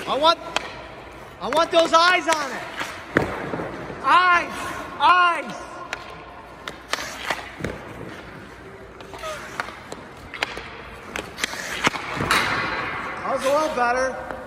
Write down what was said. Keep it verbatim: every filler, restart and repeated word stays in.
I want, I want those eyes on it. Eyes, eyes. That was a little better.